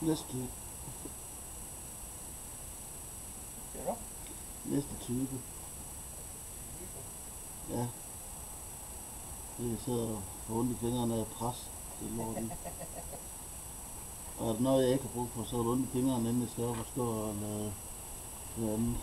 Næste type. Ja. Næste type. Ja. Det sidder og får ondt i fingrene af pres. Det er lort i. Og er der noget, jeg ikke har brug for, så er det ondt i fingrene, inden jeg skal op og stå og lade det andet.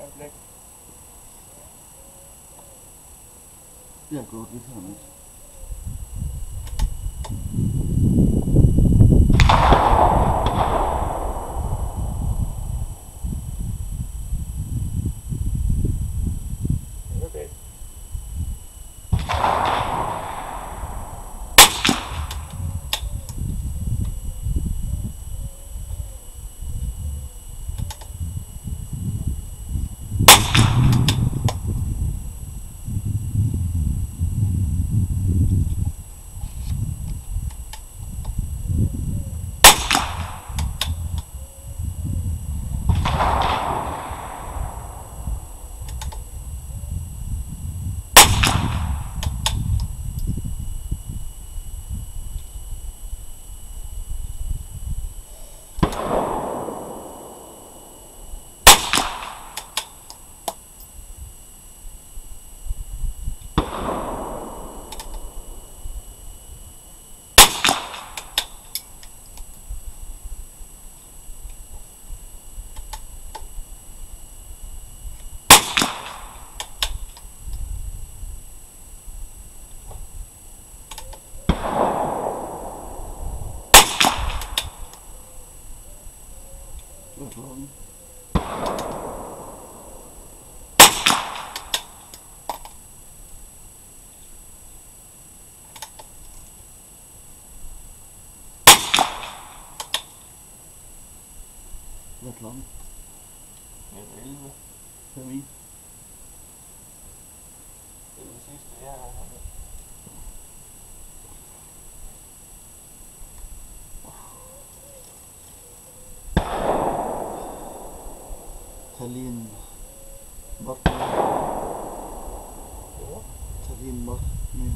øjeblik. Jeg er gået lidt her med. Okay. Hvad er klokken? Hvad er klokken? Det er 11. 5 i. Det er det sidste, jeg har hernede. Tag lige en mod mere. Jo. Tag lige en mod mere.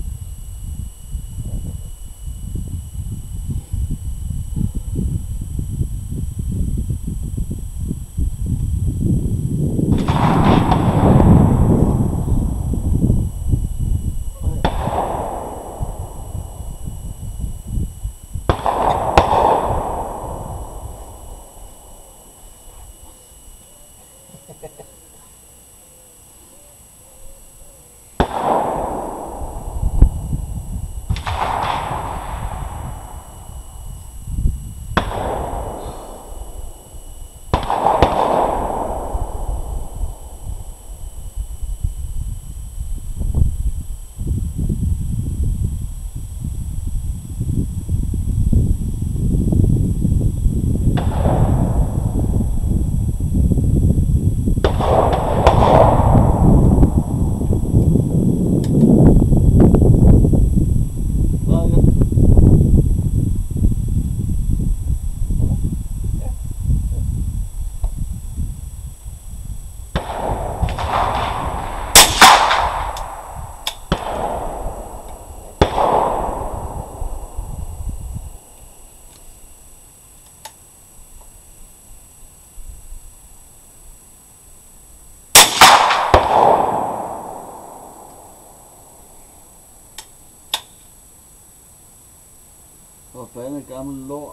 Forbandet gammel lort.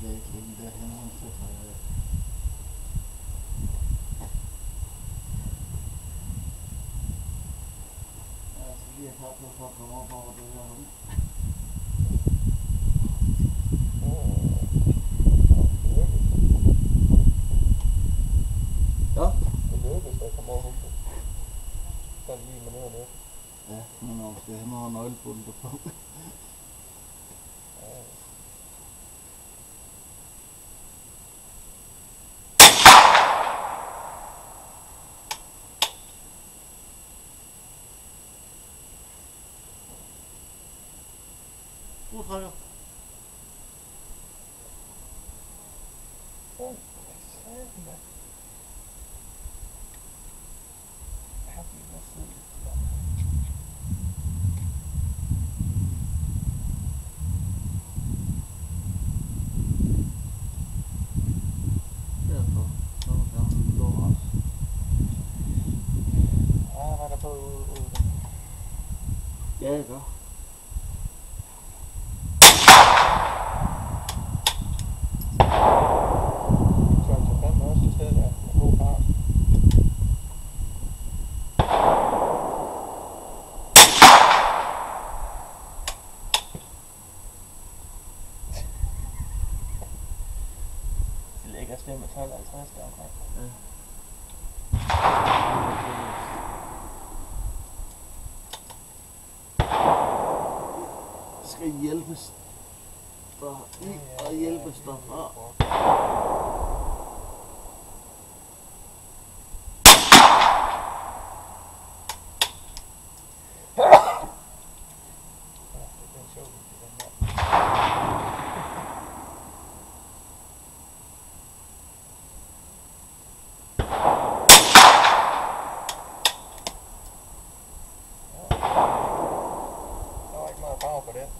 kan ikke ligge derhen, så tager jeg. Jeg er altså lige klar for at komme op over det her hul. Ja? Det lykkedes at komme over huset. Så er det lige med noget der. Ja, men man skal have noget nøglebunden på. Du trækker. Hvad satan da? Jeg har lige været fuld. Derfor. Så kan man gå også. Ja, hvad er der på ude? Ja, jeg gør. Så fandme også til stedet der med god fart. Det lægger stemme 12.50 der omkring. Ja. Skal hjælpes der i og hjælpes der fra. Der var ikke meget farve på det.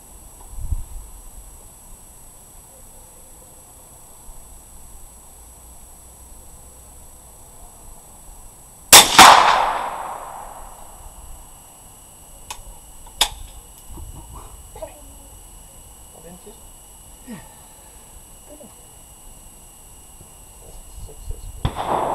Og den sidste. Ja. Successful.